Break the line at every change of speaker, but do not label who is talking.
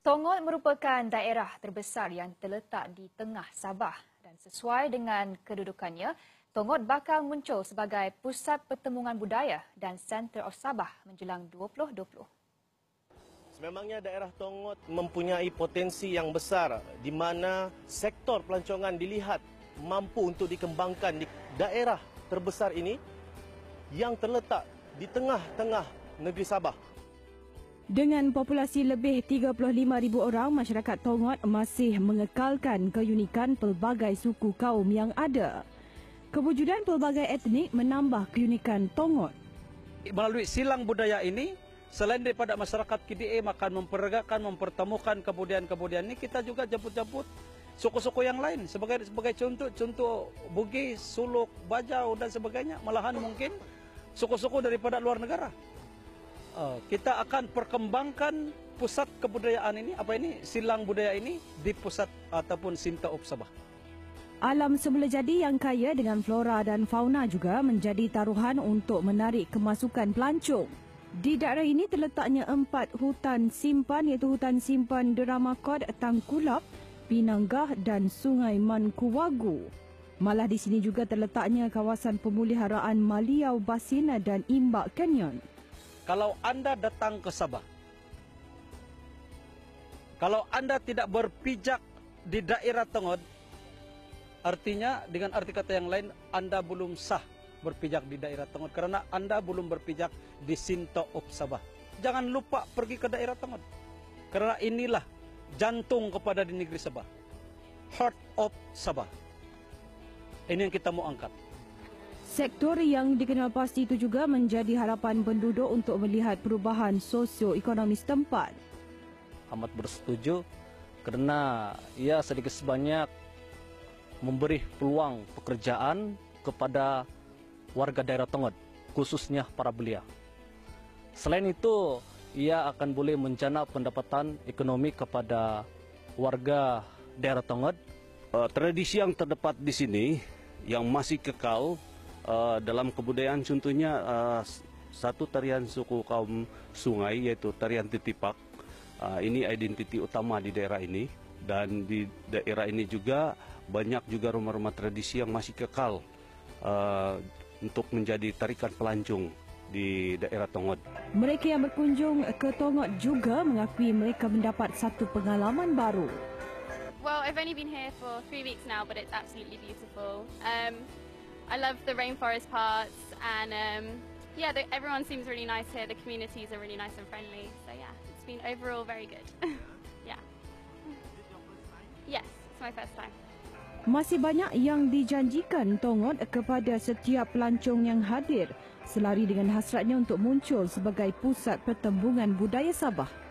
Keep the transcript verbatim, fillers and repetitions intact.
Tongot merupakan daerah terbesar yang terletak di tengah Sabah dan sesuai dengan kedudukannya, Tongot bakal muncul sebagai pusat pertemuan budaya dan Center of Sabah menjelang dua ribu dua puluh.
Sememangnya daerah Tongot mempunyai potensi yang besar di mana sektor pelancongan dilihat mampu untuk dikembangkan di daerah terbesar ini yang terletak di tengah-tengah negeri Sabah.
Dengan populasi lebih tiga puluh lima ribu orang, masyarakat Tongot masih mengekalkan keunikan pelbagai suku kaum yang ada. Kewujudan pelbagai etnik menambah keunikan Tongot.
Melalui silang budaya ini, selain daripada masyarakat K D A akan memperagakan, mempertemukan kemudian-kemudian ini, kita juga jemput-jemput suku-suku yang lain. Sebagai sebagai contoh, contoh Bugis, Suluk, Bajau dan sebagainya. Malahan mungkin suku-suku daripada luar negara. Uh, kita akan perkembangkan pusat kebudayaan ini, apa ini, silang budaya ini di pusat ataupun Center of Sabah.
Alam semula jadi yang kaya dengan flora dan fauna juga menjadi taruhan untuk menarik kemasukan pelancong. Di daerah ini terletaknya empat hutan simpan iaitu Hutan Simpan Deramakot, Tangkulap, Pinanggah dan Sungai Mankuwagu. Malah di sini juga terletaknya kawasan pemuliharaan Maliau Basin dan Imbak Canyon.
Kalau anda datang ke Sabah, kalau anda tidak berpijak di daerah Tongot, artinya dengan arti kata yang lain, anda belum sah berpijak di daerah Tongot karena anda belum berpijak di Center of Sabah. Jangan lupa pergi ke daerah Tongot, karena inilah jantung kepada di negeri Sabah, heart of Sabah. Ini yang kita mau angkat.
Sektor yang dikenal pasti itu juga menjadi harapan penduduk untuk melihat perubahan sosioekonomi setempat.
Amat bersetuju kerana ia sedikit sebanyak memberi peluang pekerjaan kepada warga daerah Tongot, khususnya para belia. Selain itu, ia akan boleh menjana pendapatan ekonomi kepada warga daerah Tongot.
Uh, tradisi yang terdapat di sini yang masih kekal Uh, dalam kebudayaan, contohnya uh, satu tarian suku kaum sungai yaitu tarian titipak. Uh, ini identiti utama di daerah ini, dan di daerah ini juga banyak juga rumah-rumah tradisi yang masih kekal uh, untuk menjadi tarikan pelancong di daerah Tongot.
Mereka yang berkunjung ke Tongot juga mengakui mereka mendapat satu pengalaman baru.
Well, I've only been here for three weeks now, but it's absolutely beautiful. Um, I love the rainforest parts, and um, yeah, the, everyone seems really nice here. The communities are really nice and friendly. So yeah, it's been overall very good. Yeah. Yes, it's my first time.
Masih banyak yang dijanjikan Tongot kepada setiap pelancong yang hadir, selari dengan hasratnya untuk muncul sebagai pusat pertembungan budaya Sabah.